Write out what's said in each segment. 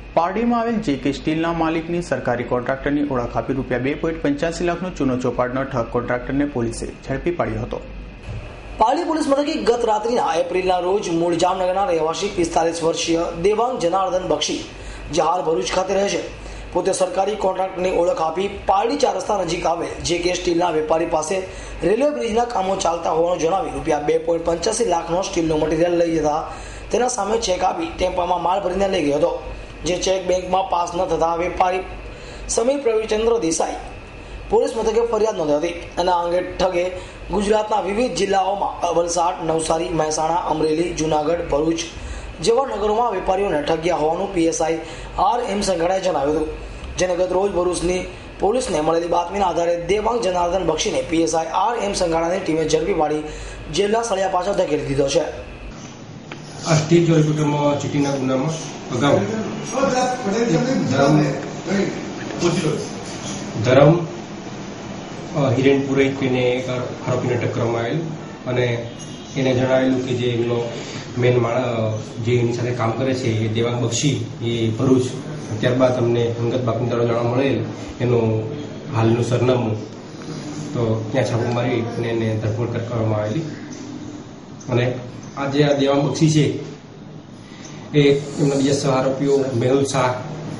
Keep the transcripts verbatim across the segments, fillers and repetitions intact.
પારડીમાં આવેલ જેકે સ્ટીલના માલિકની સરકારી કોન્ટ્રાક્ટરની ઓળખ આપી રૂપિયા બે પોઈન્ટ પંચ્યાસી લાખનો ચૂનો ચોપાડનો ઠગ કોન્ટ્રાક્ટરને પોલીસે ઝડપી પાડ્યો હતો. પારડી પોલીસ મથકે ગત રાત્રિના એપ્રિલના રોજ મૂળ જામનગરના રહેવાસી પિસ્તાલીસ વર્ષીય દેવાંગ જનાર્દન બક્ષી, જે હાલ ભરૂચ ખાતે રહે છે, પોતે સરકારી કોન્ટ્રાક્ટની ઓળખ આપી પારડી ચાર રસ્તા નજીક આવેલ જેકે સ્ટીલના વેપારી પાસે રેલવે બ્રિજના કામો ચાલતા હોવાનું જણાવી રૂપિયા બે પોઈન્ટ પંચ્યાસી લાખનો સ્ટીલનો મટીરિયલ લઈ જતા તેના સામે ચેક આપી ટેમ્પામાં માલ ભરીને લઈ ગયો હતો. જે ચેક બેંકમાં પાસ ન થતા વેપારી સમીર પ્રવીચંદ્ર દેસાઈ પોલીસ મથકે ફરિયાદ નોંધી હતી અને આ અંગે ઠગે ગુજરાતના વિવિધ જિલ્લાઓમાં વલસાડ, નવસારી, મહેસાણા, અમરેલી, જુનાગઢ, ભરૂચ જેવા નગરોમાં વેપારીઓને ઠગ્યા હોવાનું પીએસઆઈ આર એમ સંઘાડાએ જણાવ્યું હતું. જેને ગત રોજ ભરૂચની પોલીસને મળેલી બાતમીના આધારે દેવાંગ જનાર્દન બક્ષીને પીએસઆઈ આર એમ સંઘાડાની ટીમે ઝડપી પાડી જેલના સળિયા પાછળ ધકેલી દીધો છે. આ સ્ટીલ ચોરી કુટુંબમાં ચીટીના ગુનામાં અગાઉ ધરમ હિરેન પુરોહિતને એક આરોપીને અટક કરવામાં આવેલ અને એને જણાવેલું કે જે એમનો મેન માણસ જે એની સાથે કામ કરે છે એ દેવાંગ બક્ષી એ ભરૂચ. ત્યારબાદ અમને અંગત બાતમીદારો જાણવા મળેલ એનું હાલનું સરનામું, તો ત્યાં છાપો મારી અને એને ધરપકડ કરવામાં આવેલી. અને આ જે આ દેવાંગ બક્ષી છે એ એમના બીજા સહ આરોપીઓ મેહુલ શાહ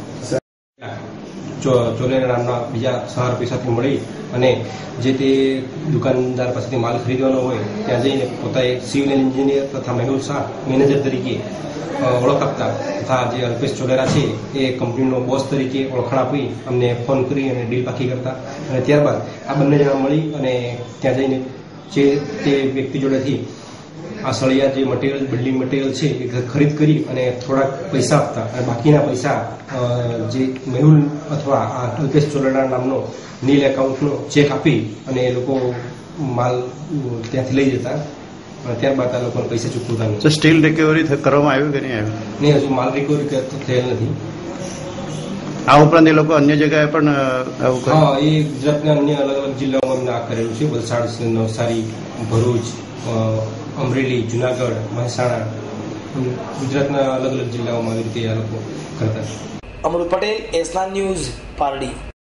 ચોલેરા નામના બીજા સહ આરોપી સાથે મળી અને જે તે દુકાનદાર પાસેથી માલ ખરીદવાનો હોય ત્યાં જઈને પોતાએ સિવિલ એન્જિનિયર તથા મેહુલ શાહ મેનેજર તરીકે ઓળખ આપતા તથા જે અલ્પેશ ચોલેરા છે એ કંપનીનો બોસ તરીકે ઓળખાણ આપી અમને ફોન કરી અને ડીલ પાકી કરતા. અને ત્યારબાદ આ બંને જણા મળી અને ત્યાં જઈને જે તે વ્યક્તિ જોડેથી આ સળિયા જે મટીરિયલ બિલ્ડિંગ મટીરિયલ છે એ ખરીદ કરી અને થોડાક પૈસા આપતા અને બાકીના પૈસા જે મેહુલ અથવા આ અલ્પેશ ચોલેરા નામનો નીલ એકાઉન્ટનો ચેક આપી અને એ લોકો માલ ત્યાંથી લઈ જતા. ત્યારબાદ આ લોકોને પૈસા ચૂકવતા નથી. સ્ટીલ રિકવરી કરવામાં આવ્યું કે નહીં આવ્યું? નહીં, હજુ માલ રિકવરી થયેલ નથી. આ ઉપરાંત એ લોકો અન્ય જગ્યાએ પણ આવું કરે? હા, એ ગુજરાતના અન્ય અલગ અલગ જિલ્લાઓમાં એમને આ કરેલું છે. વલસાડ, નવસારી, ભરૂચ, અમરેલી, જુનાગઢ, મહેસાણા, ગુજરાતના અલગ અલગ જિલ્લાઓમાં આવી રીતે આ લોકો કરતા. Amrit Patel, S nine news, Pardi.